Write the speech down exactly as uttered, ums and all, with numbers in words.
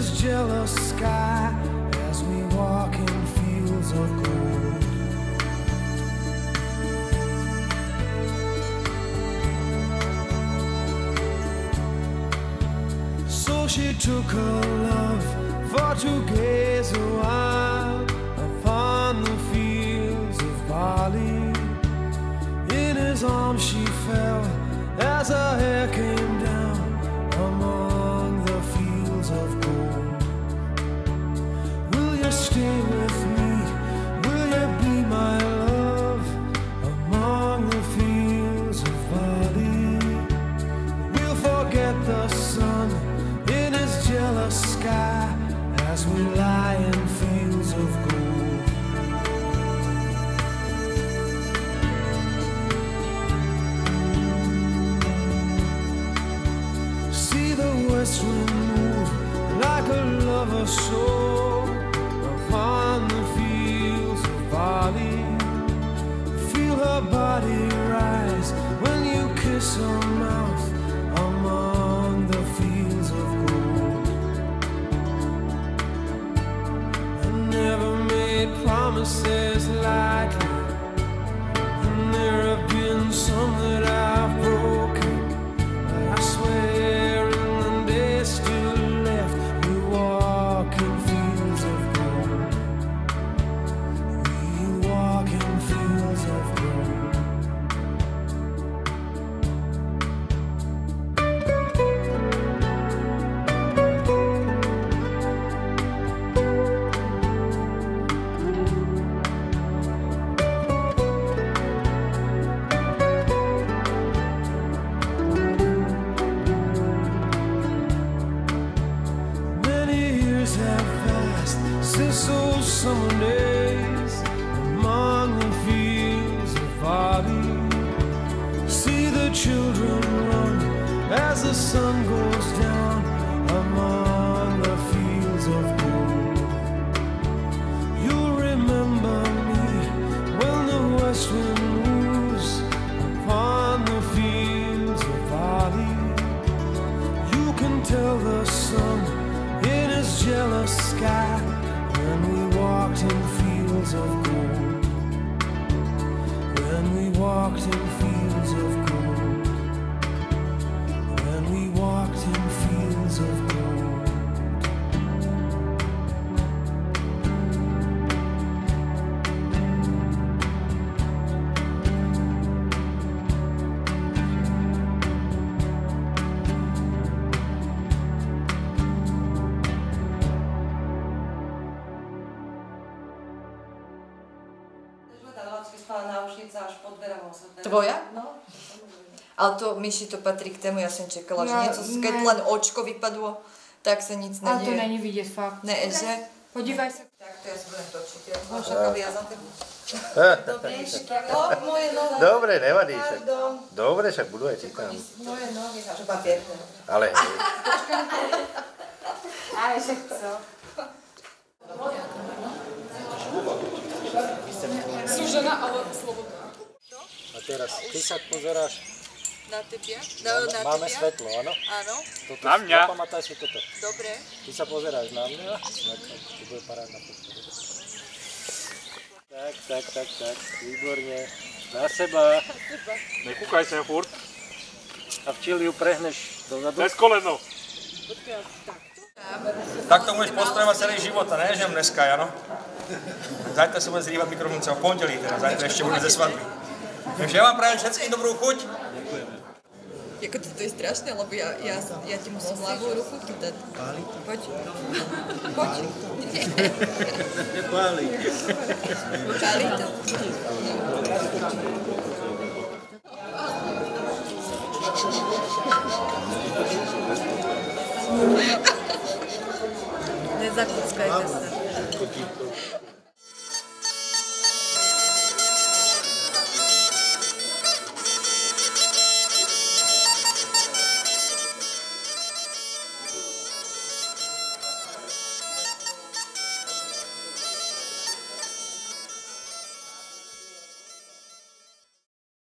his jealous sky as we walk in fields of gold. So she took her love for to gaze a while upon the fields of barley. In his arms she fell as her hair came down among the fields of gold. Will you stay with me? Will you be my love among the fields of barley? We'll forget the sun in his jealous sky as we lie in fields of gold. See the west wind move like a lover's soul upon the fields of barley. Feel her body rise when you kiss her mouth among the fields of gold. I never made promises lightly, and there have been some that I've broken, but I swear in the days still left we walk in fields of gold. We walk in fields of gold. Since those summer days among the fields of barley, see the children run as the sun goes down among the fields of gold. You'll remember me when the west wind moves upon the fields of barley. You can tell the sun in his jealous sky when we walked in fields of gold. When we walked in fields of gold. When we walked in fields of gold. Tvoja? No. Ale to, Myši, to patrí k tému, ja som čekala, že niečo, keď len očko vypadlo, tak sa nic nedieje. Ale to není vidět fakt. Ne, že? Podívaj sa. Tak to ja sa budem točiť, ja som však viazať. Dobre, No, moje nohy. Dobre, nevadí však. Dobre, však budú aj čítam. Moje nohy, že papier. Ale hej. Ale však co? Súžená, ale slobodná. A teraz ty sa pozeráš. Na tebia? No, na Máme tebia? svetlo, áno? Áno. Toto, Na mňa. Zapamätaj si toto. Dobre. Ty sa pozeráš na mňa. To bude parádna fotka. Tak, tak, tak, tak. Výborne. Na seba. Nekúkaj sa furt. A v čili ju prehneš dozadu. Bez koleno. Tak to budeš postrojovať celý život, a ne, že dneska, ano? Zajtra se bude zrývat mikrofon třeba v pondělí, teda zajtra ještě bude ze svatby. Takže já vám prajem všetkým dobrou chuť. Jako to, to je strašné, lebo ja, ja, ja ti musím ľavú ruku chytať. Poď. Poď. Nepáli. Páli to. Nezakuckajte sa.